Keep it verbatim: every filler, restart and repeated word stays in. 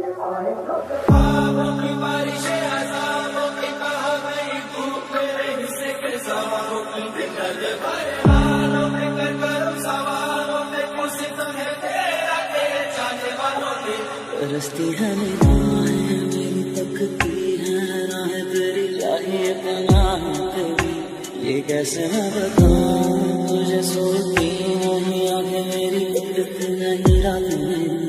रस्ती है निगाहें मेरी तकती है राह तेरी चाहिए पनाह तेरी ये कैसे मैं बताऊं तुझे सोती नहीं आंखें मेरी नहीं रात में